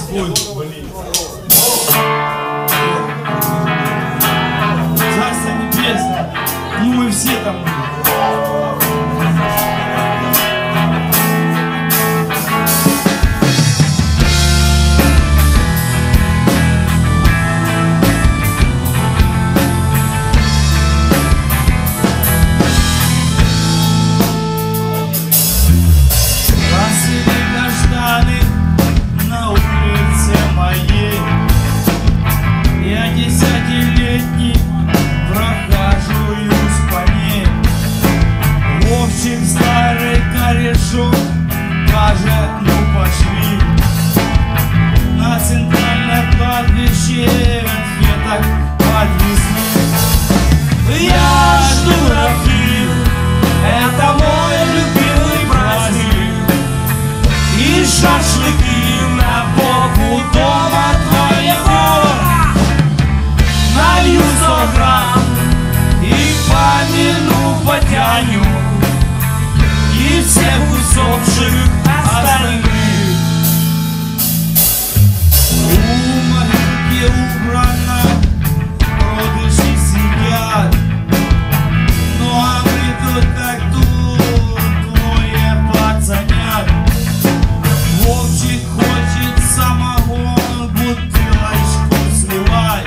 будет, блин. Царство небесное. Ну мы все там будем. Старый корешок, каже, ну пошли на центральное кладбище, веток подвезли. Я жду Рафил, это мой любимый праздник, и шашлыки на боку дома твоего. Налью 100 грамм и помяну потяню и всех усопших остальных. У могилки убрано, родыши сидят, ну а мы тут как тут, двое пацанят. Вовчик хочет самогон, бутылочку сливать,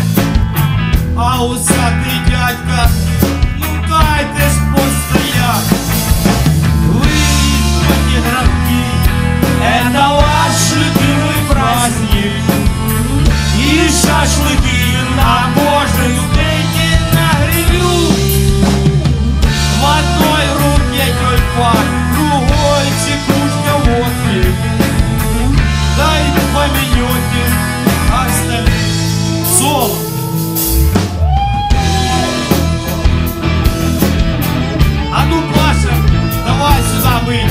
а усатый дядька, ну дай ты ж постоять. Это ваш любимый праздник, и шашлыки на божий стейке на грилю. В одной руке тюльпан, другой чекушка водки. Дай поменете остальных соло. А ну, Паша, давай сюда выйдем.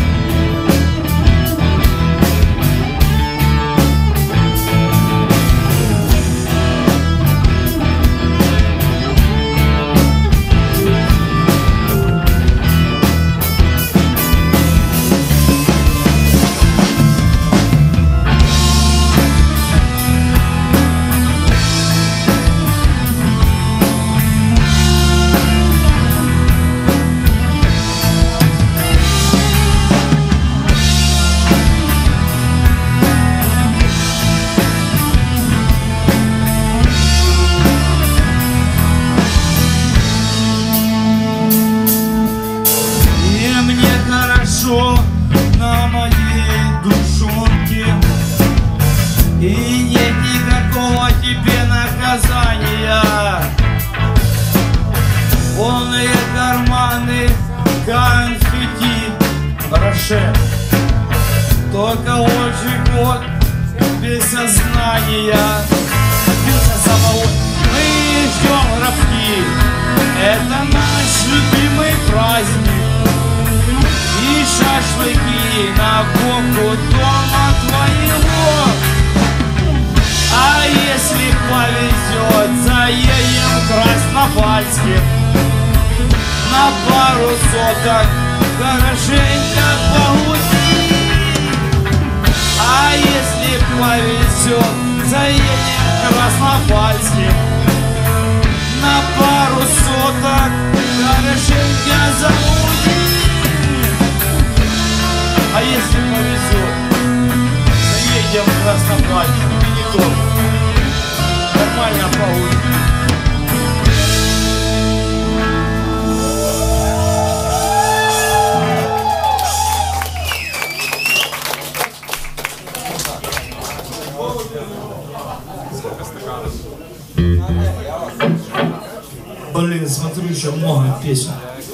На моей душонке, и нет никакого тебе наказания. Полные карманы конфетти, Роше, только очень год без сознания. Мы ждем рабки, это наш любимый праздник, и шашлыки на боку дома твоего. А если повезет, заедем в Краснопольске на пару соток, хорошенько погуси. А если повезет, заедем в Краснопольске на пару соток, хорошенько загуси. А если повезет, заедем в Краснопольск, мини-дом, нормально получится. Блин, смотрю, еще много песен.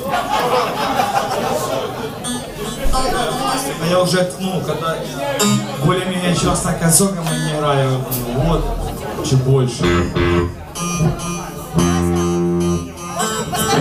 А я уже, ну, когда более-менее часто концовками не играю, вот, чуть больше.